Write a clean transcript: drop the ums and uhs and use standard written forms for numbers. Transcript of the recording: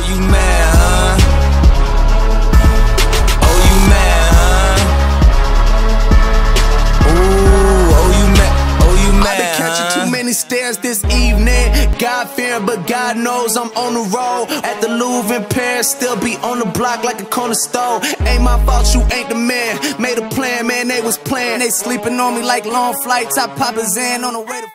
you mad, huh? Oh, you mad, huh? Ooh, oh, you mad, oh, you mad, I've been catching too many stares this evening. God-fearing, but God knows I'm on the road. At the Louvre in Paris, still be on the block like a corner store. Ain't my fault, you ain't the man. Made a plan, man, they was playing. They sleeping on me like long flights. I pop a Zan on the way to